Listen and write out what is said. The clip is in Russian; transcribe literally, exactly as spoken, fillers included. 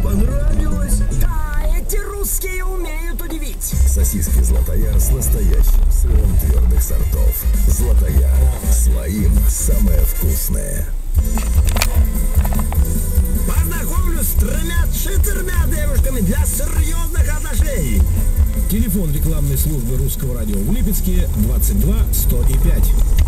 понравилось? Да, эти русские умеют удивить. Сосиски Златояр с настоящим сыром твердых сортов. Златояр. Своим самое вкусное. Познакомлюсь с тремя-четырьмя девушками для серьезных отношений. Телефон рекламной службы Русского радио в Липецке двадцать два сто пять.